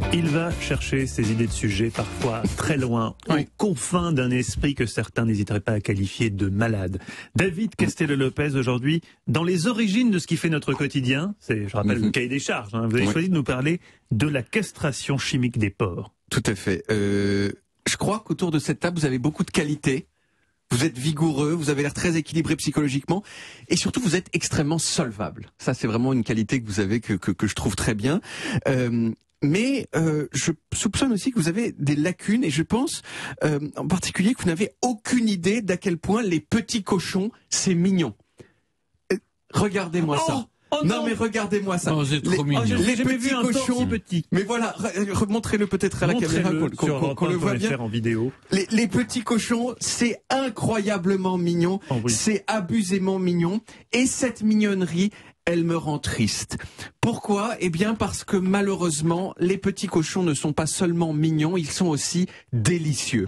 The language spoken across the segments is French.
Il va chercher ses idées de sujets parfois très loin, aux confins d'un esprit que certains n'hésiteraient pas à qualifier de malade. David Castello-Lopez, aujourd'hui, dans les origines de ce qui fait notre quotidien, c'est, je rappelle, le cahier des charges, vous avez choisi de nous parler de la castration chimique des porcs. Tout à fait. Je crois qu'autour de cette table, vous avez beaucoup de qualités. Vous êtes vigoureux, vous avez l'air très équilibré psychologiquement, et surtout vous êtes extrêmement solvable. Ça, c'est vraiment une qualité que vous avez que je trouve très bien. Mais je soupçonne aussi que vous avez des lacunes, et je pense en particulier que vous n'avez aucune idée d'à quel point les petits cochons, c'est mignon. Regardez-moi ça. Oh non, mais regardez-moi ça. Oh, c'est trop mignon. Les petits cochons, petit. Mais voilà, remontrez-le peut-être à la caméra qu'on le voit bien. En vidéo. Les petits cochons, c'est incroyablement mignon, c'est abusément mignon, et cette mignonnerie, elle me rend triste. Pourquoi ? Eh bien parce que malheureusement, les petits cochons ne sont pas seulement mignons, ils sont aussi délicieux.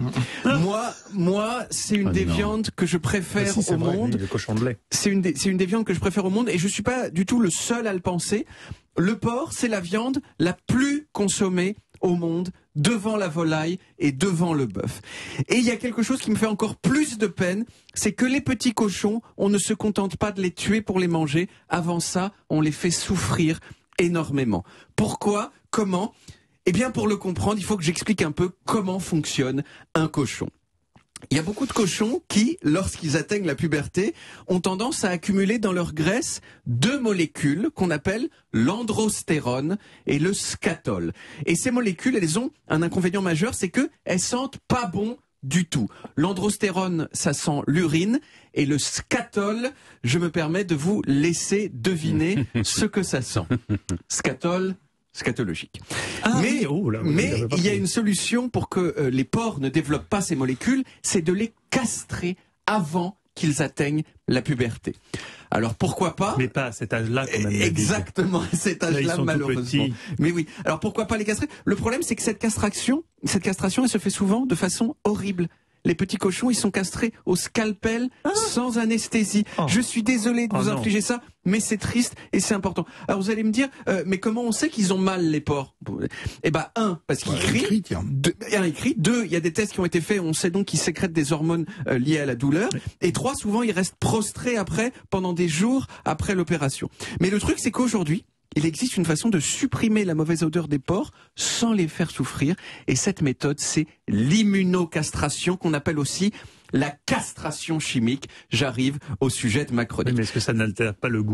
Moi, c'est une des viandes que je préfère au monde. Le cochon de lait. C'est une des viandes que je préfère au monde, et je suis pas du tout le seul à le penser. Le porc, c'est la viande la plus consommée au monde, devant la volaille et devant le bœuf. Et il y a quelque chose qui me fait encore plus de peine, c'est que les petits cochons, on ne se contente pas de les tuer pour les manger. Avant ça, on les fait souffrir énormément. Pourquoi ? Comment ? Eh bien, pour le comprendre, il faut que j'explique un peu comment fonctionne un cochon. Il y a beaucoup de cochons qui, lorsqu'ils atteignent la puberté, ont tendance à accumuler dans leur graisse deux molécules qu'on appelle l'androstérone et le scatol. Et ces molécules, elles ont un inconvénient majeur, c'est que elles sentent pas bon du tout. L'androstérone, ça sent l'urine, et le scatol, je me permets de vous laisser deviner ce que ça sent. Scatol, scatologique. Mais il y a une solution pour que les porcs ne développent pas ces molécules, c'est de les castrer avant qu'ils atteignent la puberté. Alors pourquoi pas ? Mais pas à cet âge-là quand même. Exactement, à cet âge-là malheureusement. Mais oui. Alors pourquoi pas les castrer ? Le problème, c'est que cette castration, elle se fait souvent de façon horrible. Les petits cochons, ils sont castrés au scalpel sans anesthésie. Je suis désolé de vous infliger ça, mais c'est triste et c'est important. Alors vous allez me dire, mais comment on sait qu'ils ont mal, les porcs ? Eh ben, parce qu'ils crient. Ils crient. Deux, il y a des tests qui ont été faits, on sait donc qu'ils sécrètent des hormones liées à la douleur. Et trois, souvent, ils restent prostrés pendant des jours après l'opération. Mais le truc, c'est qu'aujourd'hui, il existe une façon de supprimer la mauvaise odeur des porcs sans les faire souffrir. Et cette méthode, c'est l'immunocastration, qu'on appelle aussi la castration chimique. J'arrive au sujet de ma chronique. Mais est-ce que ça n'altère pas le goût ?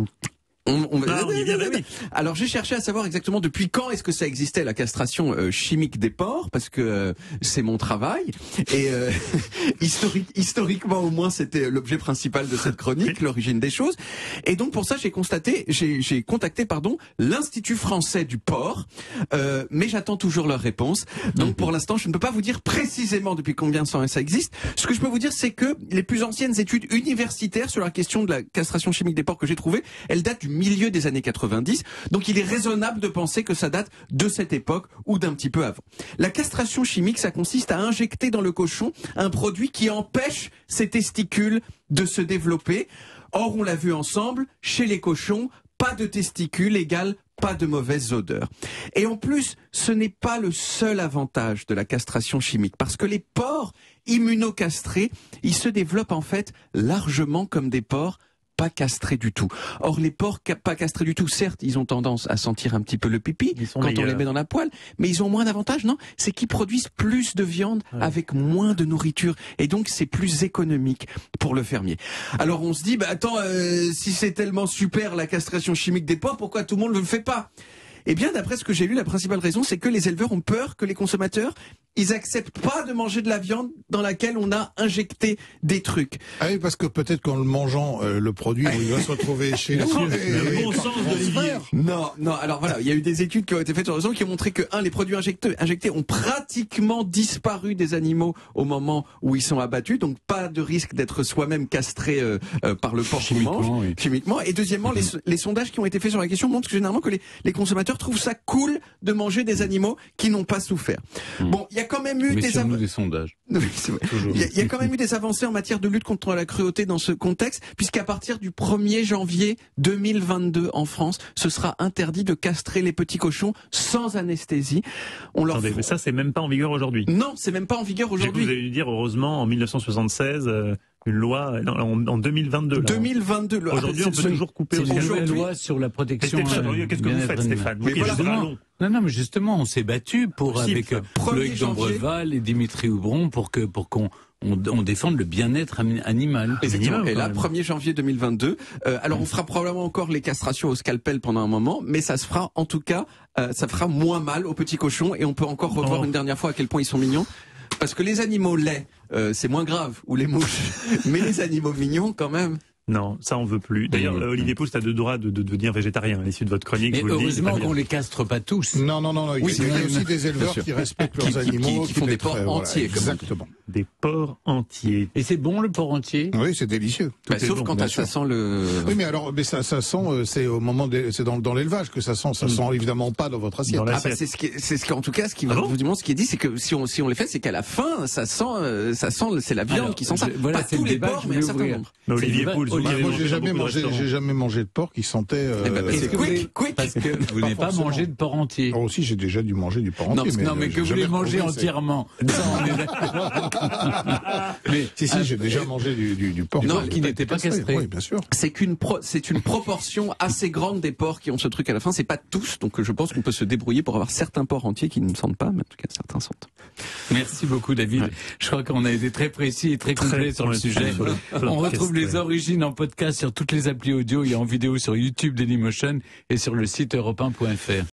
Alors j'ai cherché à savoir exactement depuis quand est-ce que ça existait, la castration chimique des porcs, parce que c'est mon travail, et historiquement au moins c'était l'objet principal de cette chronique, l'origine des choses. Et donc pour ça j'ai contacté l'Institut français du porc, mais j'attends toujours leur réponse. Donc pour l'instant je ne peux pas vous dire précisément depuis combien de temps ça existe. Ce que je peux vous dire, c'est que les plus anciennes études universitaires sur la question de la castration chimique des porcs que j'ai trouvées, elles datent du milieu des années 90, donc il est raisonnable de penser que ça date de cette époque ou d'un petit peu avant. La castration chimique, ça consiste à injecter dans le cochon un produit qui empêche ses testicules de se développer. Or, on l'a vu ensemble, chez les cochons, pas de testicules égale pas de mauvaise odeur. Et en plus, ce n'est pas le seul avantage de la castration chimique, parce que les porcs immunocastrés, ils se développent en fait largement comme des porcs pas castrés du tout. Or, les porcs pas castrés du tout, certes, ils ont tendance à sentir un petit peu le pipi quand on les met dans la poêle, mais ils ont moins d'avantages, non ? C'est qu'ils produisent plus de viande avec moins de nourriture, et donc c'est plus économique pour le fermier. Alors on se dit, si c'est tellement super la castration chimique des porcs, pourquoi tout le monde ne le fait pas ? Eh bien, d'après ce que j'ai lu, la principale raison, c'est que les éleveurs ont peur que les consommateurs, ils acceptent pas de manger de la viande dans laquelle on a injecté des trucs. Ah oui, parce que peut-être qu'en le mangeant, le produit, il va se retrouver chez nous. Le bon sens d'Olivier. Non, alors voilà, il y a eu des études qui ont été faites sur le réseau qui ont montré que, les produits injectés ont pratiquement disparu des animaux au moment où ils sont abattus, donc pas de risque d'être soi-même castré par le porc qu'on mange, chimiquement. Et deuxièmement, les sondages qui ont été faits sur la question montrent que généralement que les consommateurs trouvent ça cool de manger des animaux qui n'ont pas souffert. Bon, il y a quand même eu des sondages. Oui, c'est vrai. Il y a quand même eu des avancées en matière de lutte contre la cruauté dans ce contexte, puisqu'à partir du 1er janvier 2022 en France, ce sera interdit de castrer les petits cochons sans anesthésie. Attendez, mais ça, c'est même pas en vigueur aujourd'hui. Non, c'est même pas en vigueur aujourd'hui. Vous avez dû dire, heureusement, en 1976, une loi en 2022. 2022. Aujourd'hui, on peut toujours couper au C'est une scalpel. nouvelle loi sur la protection. Qu'est-ce que vous faites, Stéphane? Mais voilà, Non, mais justement, on s'est battu avec Loïc Dombreval et Dimitri Houbron pour qu'on défende le bien-être animal. Exactement. Et là, 1er janvier 2022. Alors, on fera probablement encore les castrations au scalpel pendant un moment, mais ça se fera, en tout cas, ça fera moins mal aux petits cochons, et on peut encore revoir une dernière fois à quel point ils sont mignons. Parce que les animaux laids, c'est moins grave, ou les mouches, mais les animaux mignons, quand même. Non, ça on veut plus. D'ailleurs, Olivier Pouls a le droit de devenir végétarien à l'issue de votre chronique. Mais heureusement qu'on les castre pas tous. Non. Il y a aussi des éleveurs qui respectent leurs animaux, qui font des porcs entiers. Exactement. Des porcs entiers. Et c'est bon le porc entier? Oui, c'est délicieux. Sauf quand ça sent le. Oui, mais ça sent. C'est au moment c'est dans l'élevage que ça sent. Ça sent évidemment pas dans votre assiette. C'est ce qui en tout cas, ce qui est dit, c'est que si on les fait, c'est qu'à la fin, ça sent, c'est la viande qui sent ça. Voilà, pas tous les porcs, mais un certain nombre. Olivier Pouls. Moi, j'ai jamais mangé de porc qui sentait. C'est quick. Parce que vous n'avez pas mangé de porc entier. Moi aussi, j'ai déjà dû manger du porc entier. Non, mais que vous les mangez entièrement. Ça, on est d'accord. Mais si, j'ai déjà mangé du porc. Non, qui n'était pas castré. Oui, bien sûr. C'est une proportion assez grande des porcs qui ont ce truc à la fin. C'est pas tous, donc je pense qu'on peut se débrouiller pour avoir certains porcs entiers qui ne sentent pas, mais en tout cas certains sentent. Merci beaucoup, David. Je crois qu'on a été très précis et très complet sur le sujet. On retrouve les origines en podcast sur toutes les applis audio et en vidéo sur YouTube Dailymotion et sur le site europe1.fr.